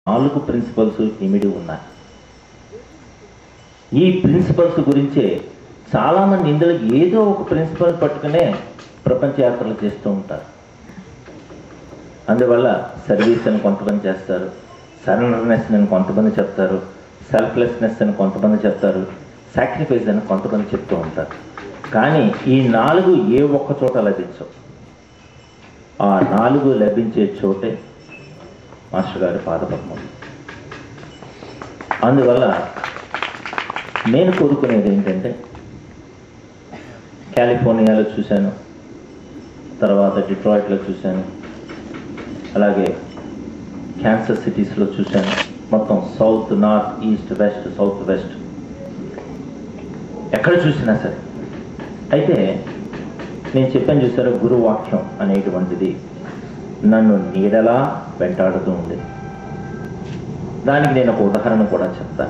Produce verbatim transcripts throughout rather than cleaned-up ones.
నాలుగు ప్రిన్సిపల్స్ ఇమిడి ఉన్నాయి. ఈ ప్రిన్సిపల్స్ గురించే చాలామంది ఇందులో ఏదో ఒక ప్రిన్సిపల్ పట్టుకునే ప్రపంచ యాత్రలు చేస్తూ ఉంటారు. అందువల్ల సర్వీస్ అని కొంతమంది చేస్తారు, సరెండర్నెస్ అని కొంతమంది చెప్తారు, సెల్ఫ్లెస్నెస్ అని కొంతమంది చెప్తారు, సాక్రిఫైస్ అని కొంతమంది చెప్తూ ఉంటారు. కానీ ఈ నాలుగు ఏ ఒక్క చోట లభించవు. ఆ నాలుగు లభించే చోటే మాస్టర్ గారి పాదపద్మం. అందువల్ల నేను కోరుకునేది ఏంటంటే, కాలిఫోర్నియాలో చూశాను, తర్వాత డిట్రాయిట్లో చూశాను, అలాగే క్యాన్సర్ సిటీస్లో చూశాను, మొత్తం south, north, east, west, south west ఎక్కడ చూసినా సరే. అయితే నేను చెప్పాను చూసారా, గురువాక్యం అనేటువంటిది నన్ను నీడలా వెంటాడుతూ ఉంది. దానికి నేను ఒక ఉదాహరణ కూడా చెప్తాను.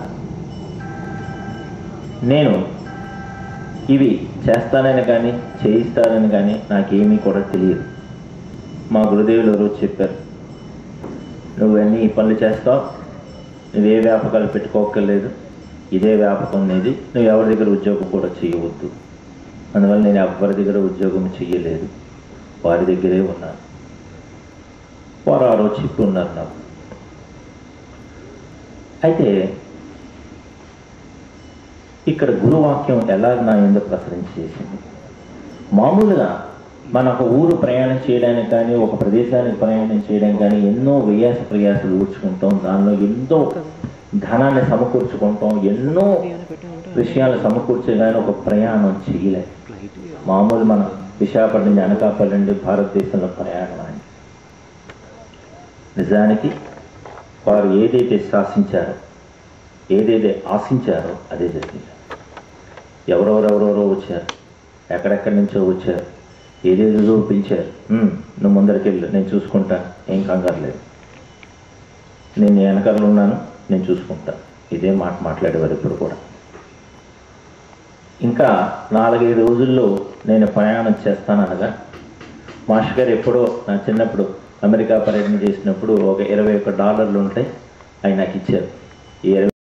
నేను ఇవి చేస్తానని కానీ చేయిస్తానని కానీ నాకేమీ కూడా తెలియదు. మా గురుదేవులు రోజు చెప్పారు, నువ్వన్నీ ఈ పనులు చేస్తావు, నువ్వే వ్యాపకాలు పెట్టుకోక్కర్లేదు, ఇదే వ్యాపకం అనేది, నువ్వు ఎవరి దగ్గర ఉద్యోగం కూడా చేయవద్దు. అందువల్ల నేను ఎవరి దగ్గర ఉద్యోగం చెయ్యలేదు, వారి దగ్గరే ఉన్నాను. వారు ఆ రోజు చెప్పి ఉన్నారు నాకు. అయితే ఇక్కడ గురువాక్యం ఎలా నా ఎందుకు ప్రసరించి చేసింది. మామూలుగా మన ఒక ఊరు ప్రయాణం చేయడానికి కానీ, ఒక ప్రదేశానికి ప్రయాణం చేయడానికి కానీ ఎన్నో వ్యయాస ప్రయాసాలు ఊడ్చుకుంటాం, దానిలో ఎంతో ధనాన్ని సమకూర్చుకుంటాం, ఎన్నో విషయాలు సమకూర్చే కానీ ఒక ప్రయాణం చేయలేదు. మామూలు మన విశాఖపట్నం నుంచి అనకాపల్లి నుండి భారతదేశంలో ప్రయాణం అని. నిజానికి వారు ఏదైతే శాసించారో, ఏదైతే ఆశించారో అదే జరిగింది. ఎవరెవరెవరెవరో వచ్చారు, ఎక్కడెక్కడి నుంచో వచ్చారు, ఏదేదో పిలిచారు. నువ్వు ముందరికెళ్ళు, నేను చూసుకుంటాను, ఏం కంగారు లేదు, నేను వెనకాల ఉన్నాను, నేను చూసుకుంటాను. ఇదే మాట మాట్లాడేవారు ఇప్పుడు కూడా. ఇంకా నాలుగైదు రోజుల్లో నేను ప్రయాణం చేస్తాననగా మాస్టర్ గారు ఎప్పుడో నా చిన్నప్పుడు అమెరికా పర్యటన చేసినప్పుడు ఒక ఇరవై ఒక్క డాలర్లు ఉంటాయి, అవి నాకు ఇచ్చారు. ఈ ఇరవై